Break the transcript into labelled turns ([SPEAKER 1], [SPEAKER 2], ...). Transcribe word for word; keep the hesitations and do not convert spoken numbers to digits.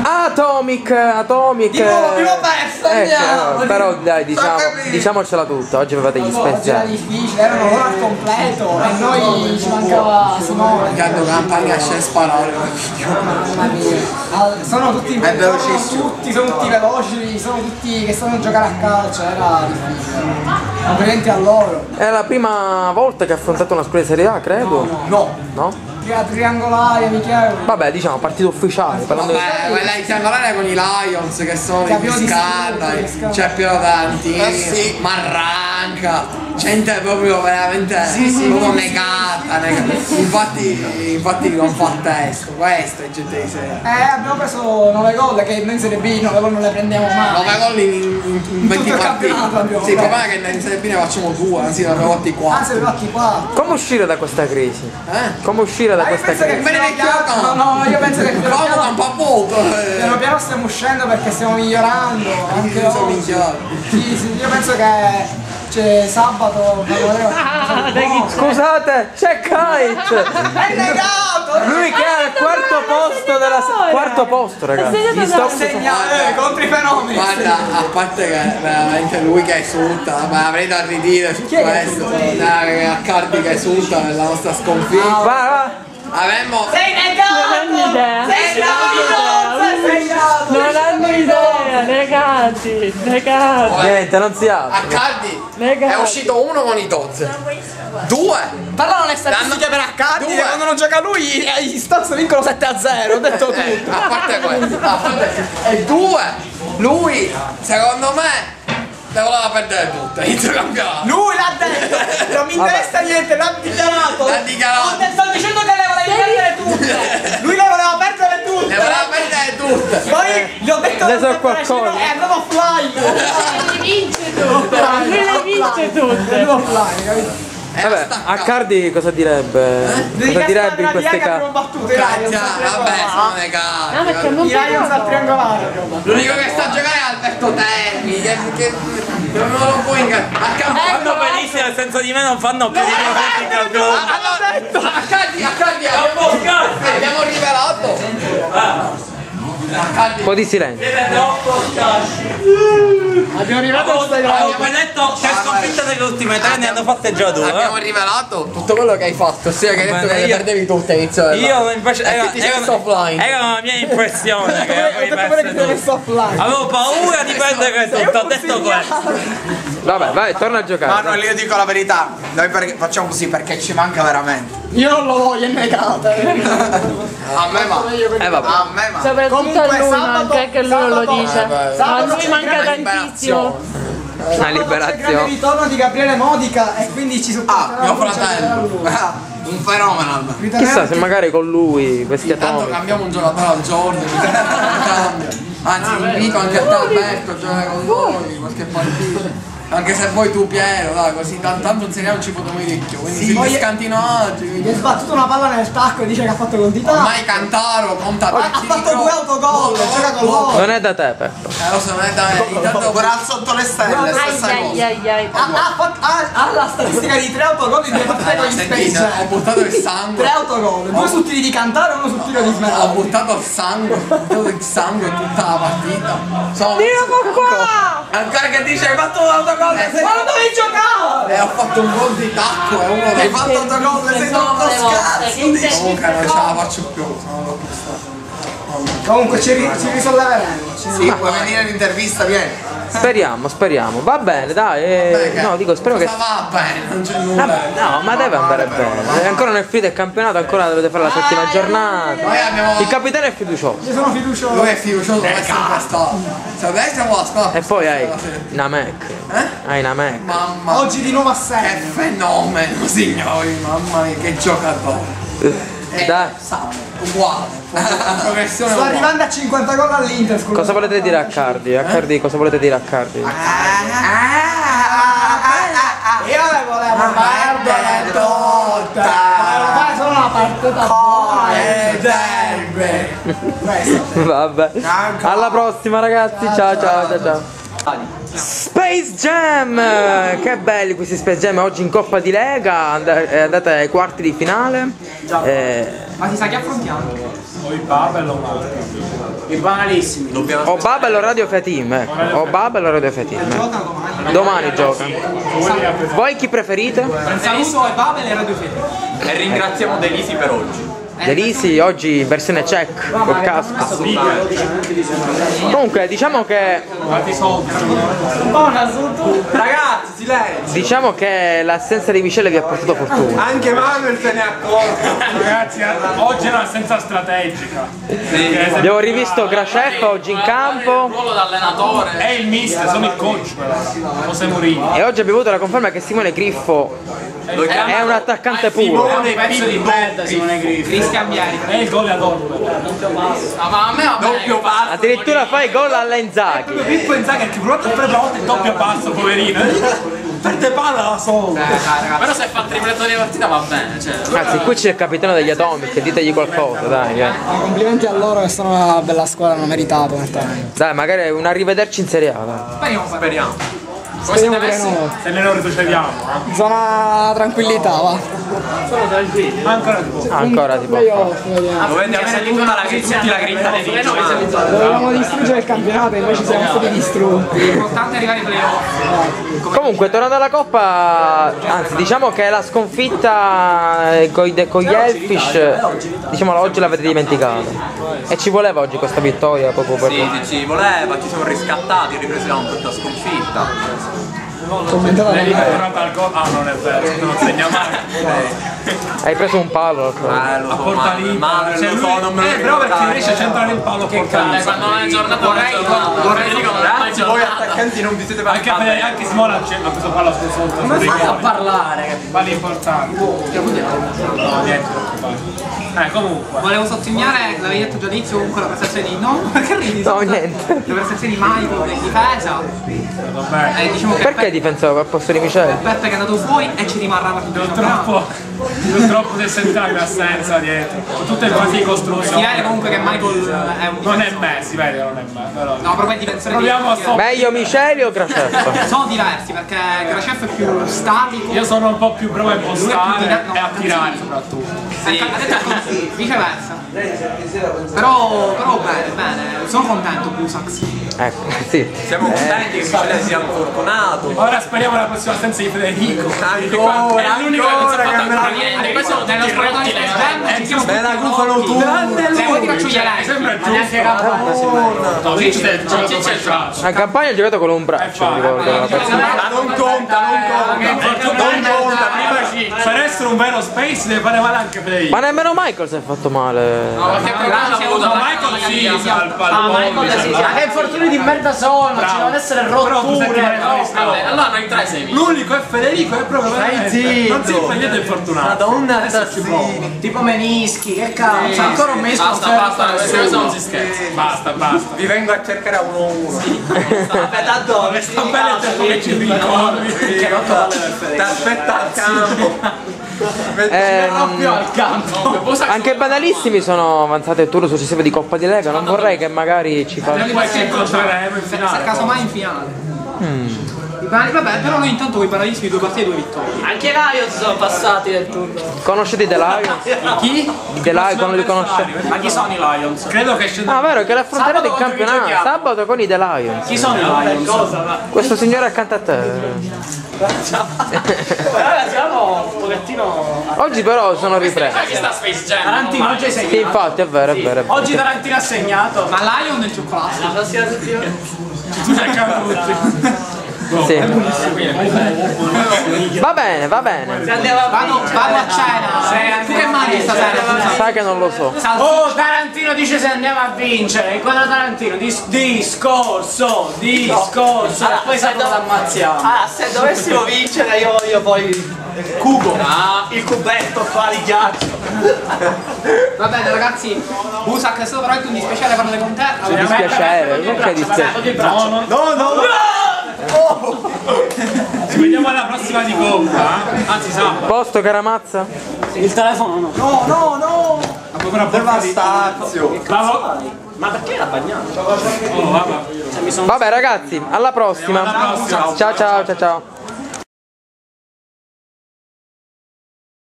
[SPEAKER 1] Atomic, Atomic.
[SPEAKER 2] Di nuovo, prima persa, andiamo.
[SPEAKER 1] Eh, però dai, diciamo, diciamocela tutta, oggi avevate gli
[SPEAKER 2] spaziali. Era difficile, erano loro al completo e noi ci mancava Simone.
[SPEAKER 3] Riccardo Campagna c'è sparare.
[SPEAKER 2] Mamma mia. Sono tutti veloci, tutti, sono tutti veloci, sono tutti che sanno giocare a calcio, era difficile. Complimenti a loro.
[SPEAKER 1] È la prima volta che ha affrontato una squadra di Serie A, credo?
[SPEAKER 2] No, no.
[SPEAKER 1] No?
[SPEAKER 2] Triangolare, amichevoli.
[SPEAKER 1] Vabbè, diciamo partita ufficiale.
[SPEAKER 3] Vabbè, quella di triangolare con i Lions che sono i più scandali. C'è Piero sì. Marranca. Gente proprio veramente sì, sì, proprio negata, negata. Infatti, infatti non fa testo, questo è gente di Serie A.
[SPEAKER 2] Eh, abbiamo preso nove gol che noi in Serie B nove gol non le prendiamo mai.
[SPEAKER 3] nove gol in, in, in, in venti partite. Sì, il problema è che in Serie B ne facciamo due, anzi ne abbiamo fatti quattro.
[SPEAKER 2] Ah, se ne fatti quattro.
[SPEAKER 1] Come uscire da questa crisi?
[SPEAKER 3] Eh?
[SPEAKER 1] Come uscire da
[SPEAKER 2] ah,
[SPEAKER 1] questa crisi?
[SPEAKER 2] No, no, io penso che piano
[SPEAKER 3] piano un po' poco.
[SPEAKER 2] Piano piano stiamo uscendo perché stiamo migliorando. Anche
[SPEAKER 3] io sono migliore.
[SPEAKER 2] Sì, sì, io penso che c'è sabato.
[SPEAKER 1] Ah, scusate, c'è Kite!
[SPEAKER 2] È negato!
[SPEAKER 1] Lui che ha il quarto posto della quarto posto, ragazzi.
[SPEAKER 2] Mi sto segnando contro i fenomeni.
[SPEAKER 3] Guarda, a parte che veramente lui che esulta, ma avrei da ridire su questo. A Cardi che esulta nella nostra sconfitta.
[SPEAKER 1] Va, va.
[SPEAKER 3] Avremmo.
[SPEAKER 2] Sei negato! Sei negato!
[SPEAKER 4] Non hanno idea, negati, negati.
[SPEAKER 1] Niente, non si apre.
[SPEAKER 3] Accardi è uscito uno con i Tozze. Due.
[SPEAKER 2] Parlano le statistiche per Accardi e quando non gioca lui gli Stars vincono sette a zero, ho detto tutto.
[SPEAKER 3] Eh, a parte questo. A parte... E due. Lui, secondo me, le voleva perdere tutte, inizio campionato.
[SPEAKER 2] Lui l'ha detto, non mi interessa niente, l'ha dichiarato.
[SPEAKER 3] L'ha dichiarato.
[SPEAKER 2] Sto dicendo che le volevi perdere tutte. Lui le voleva perdere tutte.
[SPEAKER 3] Le voleva perdere tutte.
[SPEAKER 2] Poi gli ho detto
[SPEAKER 1] ne so qualcosa.
[SPEAKER 2] È andato offline.
[SPEAKER 4] Le vince tutte. Lui le vince tutte.
[SPEAKER 2] È andato offline, capito?
[SPEAKER 1] Vabbè, Accardi cosa direbbe? Eh? Cosa direbbe in queste case?
[SPEAKER 3] Vabbè, sono negati.
[SPEAKER 4] No, perché non
[SPEAKER 2] i Lions al triangolare.
[SPEAKER 3] L'unico che sta a giocare è Alberto Termi, che, che non lo può ingannare.
[SPEAKER 5] Fanno benissimo, senza di me non fanno per i in campionato.
[SPEAKER 3] Accardi, Accardi, abbiamo rivelato.
[SPEAKER 1] Un po' di silenzio.
[SPEAKER 2] Abbiamo rivelato
[SPEAKER 5] Abbiamo detto che sconfitte delle ultime tre ne hanno fatte già due.
[SPEAKER 3] Abbiamo rivelato tutto quello che hai fatto, ossia che hai detto che le perdevi tutte all'inizio.
[SPEAKER 5] Io invece era,
[SPEAKER 3] ti era, offline.
[SPEAKER 5] Era la mia impressione che avevi perso tu. Avevo paura di perdere tutto, ho detto questo.
[SPEAKER 1] Vabbè, vai, torna a giocare.
[SPEAKER 3] Manuel, io dico la verità, noi facciamo così perché ci manca veramente.
[SPEAKER 2] Io non lo voglio, è negato.
[SPEAKER 3] A me ma.
[SPEAKER 1] Eh vabbè.
[SPEAKER 3] A me ma.
[SPEAKER 4] Soprattutto a lui manca, anche lui lo dice. A lui manca tantissimo.
[SPEAKER 1] Una liberazione.
[SPEAKER 2] C'è il grande ritorno di Gabriele Modica e quindi ci
[SPEAKER 3] supporterà. Ah, mio fratello. Un fenomeno.
[SPEAKER 1] Chissà se magari con lui questi
[SPEAKER 3] atomi. Intanto cambiamo un giocatore al giorno. Anzi, invito anche a te Alberto a giocare con noi qualche partita. Anche se vuoi tu Piero, dai, così tanto in Serie A non ci potremo di più, quindi sì, si scantino oggi.
[SPEAKER 2] Mi ha sbattuto una palla nel tacco e dice che ha fatto gol di tacco.
[SPEAKER 3] Ormai Cantaro conta
[SPEAKER 2] ha fatto due autogol, gioca con loro.
[SPEAKER 1] Non è da te, Peppo.
[SPEAKER 3] Eh lo so, non è da me. Intanto pure sotto le stelle, stessa cosa.
[SPEAKER 2] Ha la statistica di tre autogol in due partite con gli Space.
[SPEAKER 3] Ho buttato il sangue.
[SPEAKER 2] Tre autogol, due sul tiro di Cantaro e uno sul tiro di Smeraldo.
[SPEAKER 3] Ho buttato il sangue, ho buttato il sangue tutta la partita.
[SPEAKER 2] Tiro qua!
[SPEAKER 3] Ancora che dice hai fatto un autogol.
[SPEAKER 2] Ma non dovevi giocare!
[SPEAKER 3] E ho fatto un gol di tacco e uno hai fatto autogol e sei tutto scarso. Comunque non ce la faccio più, sono troppo stanco.
[SPEAKER 2] Comunque ci, ri ci risolleveremo.
[SPEAKER 3] Sì, puoi venire all'intervista, vieni.
[SPEAKER 1] Speriamo, speriamo. Va bene, dai. Eh, no, dico, spero che.
[SPEAKER 3] Va bene, non c'è nulla.
[SPEAKER 1] No, ma deve andare bene. È ancora nel finito del campionato, ancora dovete fare la settima giornata. Il capitano è fiducioso.
[SPEAKER 2] Io sono fiducioso.
[SPEAKER 3] Lui è fiducioso, deve essere stato. Se adesso siamo la squadra.
[SPEAKER 1] E poi hai Namek.
[SPEAKER 3] Eh?
[SPEAKER 1] Hai Namek.
[SPEAKER 3] Mamma.
[SPEAKER 2] Oggi di nuovo a sé.
[SPEAKER 3] Che fenomeno, signori, mamma mia, che giocatore.
[SPEAKER 1] Dai.
[SPEAKER 3] Uguale. Progressione
[SPEAKER 2] sto arrivando a cinquanta gol all'Inter.
[SPEAKER 1] Cosa volete dire a Cardi? A Cardi, cosa volete dire a Cardi?
[SPEAKER 2] Io le volevo perdere tutte. Volevo fare solo una partita buona.
[SPEAKER 1] Vabbè. Alla prossima ragazzi, ciao ciao ciao ciao. Space Jam! Che belli questi Space Jam, oggi in Coppa di Lega, and- andate ai quarti di finale. Eh,
[SPEAKER 2] Ma si sa che affrontiamo?
[SPEAKER 5] O i Babel o Marco.
[SPEAKER 3] I banalissimi.
[SPEAKER 1] o Babel o Radio Fetim, eh. O Babel o Radio Fetim.
[SPEAKER 2] Giocano domani.
[SPEAKER 1] Domani gioca. Voi chi preferite?
[SPEAKER 2] Un saluto a Babel e Radio Fede.
[SPEAKER 6] E ringraziamo Delisi per oggi.
[SPEAKER 1] Delisi oggi in versione check col casco. Comunque diciamo che
[SPEAKER 3] Ragazzi, silenzio.
[SPEAKER 1] diciamo che l'assenza di Michele vi ha portato fortuna.
[SPEAKER 3] Anche Manuel se ne è accorto.
[SPEAKER 5] Ragazzi, oggi è un'assenza strategica.
[SPEAKER 1] Abbiamo rivisto Grachef oggi in campo
[SPEAKER 6] Ruolo da allenatore.
[SPEAKER 5] È il mister, sono il coach. José Mourinho.
[SPEAKER 1] e oggi abbiamo avuto la conferma che Simone Griffo è un attaccante puro.
[SPEAKER 3] È un pezzo di merda, Simone Griffi.
[SPEAKER 2] Cristian Biari.
[SPEAKER 5] È il goleador.
[SPEAKER 6] Ah, ma a me va bene.
[SPEAKER 3] Doppio passo.
[SPEAKER 1] Addirittura fa i gol alla Inzaghi.
[SPEAKER 5] Pippo Inzaghi che provato a fare una volta il doppio passo, poverino. Perde palla da solo.
[SPEAKER 6] Però se fa tripletto di partita va bene. Cioè.
[SPEAKER 1] Anzi, qui c'è il capitano degli Atomic, ditegli qualcosa, dai. Eh.
[SPEAKER 2] Complimenti a loro che sono una bella squadra, hanno meritato nettamente.
[SPEAKER 1] Dai, magari un arrivederci in Serie A. Dai.
[SPEAKER 2] Speriamo,
[SPEAKER 6] Speriamo.
[SPEAKER 2] speriamo pure noi.
[SPEAKER 5] Se ne lo retrocediamo. Eh.
[SPEAKER 2] Zona tranquillità, va.
[SPEAKER 5] Ancora di po'.
[SPEAKER 1] Ah, ancora tipo.
[SPEAKER 6] Dovete avere tutta la, tutti la grinta dei vincoli.
[SPEAKER 2] Dovevamo distruggere il campionato e invece siamo stati distrutti. L'importante è arrivare ai playoff.
[SPEAKER 1] Comunque, tornando alla Coppa, anzi, diciamo che la sconfitta eh, con i- con gli Elfish, diciamo oggi l'avete dimenticata. E ci voleva oggi questa vittoria proprio per.
[SPEAKER 6] Sì, sì, ci voleva, ci siamo riscattati, ripresiamo tutta sconfitta.
[SPEAKER 2] Commentata
[SPEAKER 5] Lei è
[SPEAKER 2] la
[SPEAKER 5] tornata al gol. Ah, non è vero, non segna mai.
[SPEAKER 1] Hai preso un palo.
[SPEAKER 6] Eh, lo
[SPEAKER 5] A
[SPEAKER 6] so,
[SPEAKER 5] porta
[SPEAKER 6] ma,
[SPEAKER 5] lì.
[SPEAKER 6] ma
[SPEAKER 5] Cioè,
[SPEAKER 6] lo
[SPEAKER 5] lui-
[SPEAKER 6] so, non me lo
[SPEAKER 5] eh, però perché
[SPEAKER 6] ricordavo.
[SPEAKER 5] riesce a centrare il palo che
[SPEAKER 6] Eh, quando non è giornata vorrei vorrei dire che non è
[SPEAKER 3] Ragazzi, voi attaccanti non vi siete
[SPEAKER 5] Anche,
[SPEAKER 3] passati.
[SPEAKER 5] per- anche Smola c'è- ha preso palla sul sotto.
[SPEAKER 3] Come fai a parlare?
[SPEAKER 5] Palla importante. No, niente, preoccupare. Eh, comunque.
[SPEAKER 2] Volevo sottolineare, l'avevi detto già all'inizio, comunque la prestazione di. No, perché ridi?
[SPEAKER 1] No, niente.
[SPEAKER 2] La prestazione di Michael in difesa.
[SPEAKER 5] Vabbè.
[SPEAKER 2] Eh, diciamo che
[SPEAKER 1] Perché difensore al posto di Michele?
[SPEAKER 2] Peppe che è andato fuori e ci rimarrà la tutto il campionato.
[SPEAKER 5] Purtroppo, purtroppo si sente l'assenza dietro. Tutte le fasi di
[SPEAKER 2] Si
[SPEAKER 5] costruzione.
[SPEAKER 2] vede comunque che Michael è un
[SPEAKER 5] Non è me, si vede che non è me. Però.
[SPEAKER 2] No, proprio è difensore di.
[SPEAKER 5] Proviamo a so-
[SPEAKER 1] Meglio Michele o Grachef?
[SPEAKER 2] Sono diversi perché Grachef è più statico.
[SPEAKER 5] Io sono un po' più bravo a
[SPEAKER 2] Lui è più
[SPEAKER 5] impostare
[SPEAKER 2] dinamico.
[SPEAKER 5] e a tirare soprattutto.
[SPEAKER 2] Sì. Ha detto il contrario, viceversa. Però, però bene, bene, sono contento Busax.
[SPEAKER 1] Ecco, sì.
[SPEAKER 6] Siamo contenti che Michele sia infortunato.
[SPEAKER 5] Ora speriamo la prossima assenza di Federico.
[SPEAKER 3] Ancora,
[SPEAKER 5] È l'unico che non
[SPEAKER 3] ancora
[SPEAKER 5] si è
[SPEAKER 3] che
[SPEAKER 5] fatto
[SPEAKER 3] me la
[SPEAKER 5] niente.
[SPEAKER 2] Questo nello spogliatoio di Space ci siamo
[SPEAKER 3] me la
[SPEAKER 2] tutti
[SPEAKER 3] gufano
[SPEAKER 2] morti.
[SPEAKER 3] tutti.
[SPEAKER 2] Siamo tutti cacciuglielai.
[SPEAKER 5] Sembra giusto.
[SPEAKER 3] No,
[SPEAKER 5] Cicci del gioco c'è il calcio.
[SPEAKER 1] A campagna ha giocato con un braccio, mi ricordo. una persona.
[SPEAKER 3] ma non conta, non conta. Non conta, prima ci.
[SPEAKER 5] Per essere un vero space deve fare male anche Federico.
[SPEAKER 1] Ma nemmeno Michael si è fatto male.
[SPEAKER 6] Qualche problema c'è avuto
[SPEAKER 5] Ma Michael sì, al palmo.
[SPEAKER 3] Ma che infortuni di merda sono, ci devono essere
[SPEAKER 5] Però tu senti
[SPEAKER 3] rotture.
[SPEAKER 6] Vabbè, allora noi tre sei
[SPEAKER 5] L'unico è Federico, è proprio veramente.
[SPEAKER 3] zitto.
[SPEAKER 5] Non si è niente infortunato.
[SPEAKER 3] Madonna, assassini. Tipo menischi, che cazzo. C'è ancora un mese
[SPEAKER 6] Basta, basta, questo non si scherza.
[SPEAKER 5] Basta, basta.
[SPEAKER 3] Vi vengo a cercare a uno a uno.
[SPEAKER 6] Da dove?
[SPEAKER 5] Sta bene il tempo che ci ricordi.
[SPEAKER 3] Ti aspetta al campo.
[SPEAKER 1] Ehm,
[SPEAKER 3] al campo.
[SPEAKER 1] anche i banalissimi sono avanzati al turno successivo di Coppa di Lega. Non vorrei che magari ci
[SPEAKER 5] E
[SPEAKER 1] faccia.
[SPEAKER 5] poi ci incontreremo in
[SPEAKER 2] Se
[SPEAKER 5] finale.
[SPEAKER 2] casomai in finale. I Bani- Vabbè, però noi intanto con i paralisi due partite e due vittorie.
[SPEAKER 3] Anche i Lions sono passati del turno.
[SPEAKER 1] Conoscete The Lions?
[SPEAKER 2] Chi?
[SPEAKER 1] The Lions, non li conoscete?
[SPEAKER 3] Ma chi sono i Lions?
[SPEAKER 5] Credo che scenda.
[SPEAKER 1] Ah, vero, che l'affronterete in
[SPEAKER 3] Sabato contro chi
[SPEAKER 1] campionato.
[SPEAKER 3] giochiamo?
[SPEAKER 1] Sabato con i The Lions.
[SPEAKER 3] Chi sono i Lions?
[SPEAKER 1] Questo signore accanto a te.
[SPEAKER 3] Ragazzi, siamo un pochettino.
[SPEAKER 1] Oggi però sono ripreso.
[SPEAKER 6] Chi sta Space Jam?
[SPEAKER 3] Tarantino oggi è
[SPEAKER 1] Sì,
[SPEAKER 3] segnato.
[SPEAKER 1] infatti, è vero, è vero. È vero.
[SPEAKER 3] Oggi Tarantino ha segnato.
[SPEAKER 2] Ma Lion del cioccolato.
[SPEAKER 3] La prossima settimana.
[SPEAKER 5] Tu sei Capucci.
[SPEAKER 1] Sì. Va bene, va bene.
[SPEAKER 3] Se andiamo a
[SPEAKER 2] Vado, vado a cena. Tu che mangi stasera?
[SPEAKER 1] Sai che non lo so.
[SPEAKER 3] Oh, Tarantino dice se andiamo a vincere. Il quadro Tarantino, dis- discorso, discorso.
[SPEAKER 7] Allora,
[SPEAKER 3] poi
[SPEAKER 7] se
[SPEAKER 3] se
[SPEAKER 7] dov-
[SPEAKER 3] ammazziamo.
[SPEAKER 7] Ah, se dovessimo vincere io voglio poi cubo, il cubetto qua di ghiaccio.
[SPEAKER 2] Va bene ragazzi, Busac è stato veramente un dispiacere parlare con te. Allora,
[SPEAKER 1] Dispiacere, non che dispiacere.
[SPEAKER 5] No, no.
[SPEAKER 3] No, no,
[SPEAKER 5] Ci vediamo alla prossima di Coppa. Anzi, sabato.
[SPEAKER 1] Posto Caramazza?
[SPEAKER 3] il telefono no.
[SPEAKER 2] no, no, no!
[SPEAKER 5] Ma poi una porca di
[SPEAKER 3] Stazio.
[SPEAKER 5] Bravo.
[SPEAKER 7] Ma perché era bagnato?
[SPEAKER 5] Oh, vabbè.
[SPEAKER 1] Vabbè ragazzi, alla prossima. Ciao ciao ciao ciao.